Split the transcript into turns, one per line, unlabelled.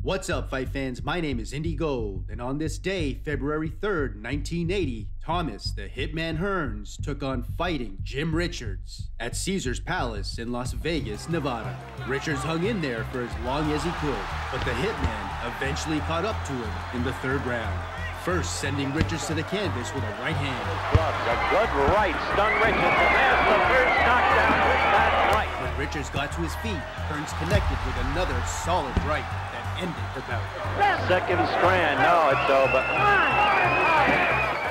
What's up, fight fans? My name is Indy Gold, and on this day, February 3rd, 1980, Thomas the Hitman Hearns took on fighting Jim Richards at Caesar's Palace in Las Vegas, Nevada. Richards hung in there for as long as he could, but the Hitman eventually caught up to him in the third round. First, sending Richards to the canvas with a right hand.
A good right stung Richards, and there's the first knockdown with that right.
When Richards got to his feet, Hearns connected with another solid right that ended the bout.
Second strand, no, it's over.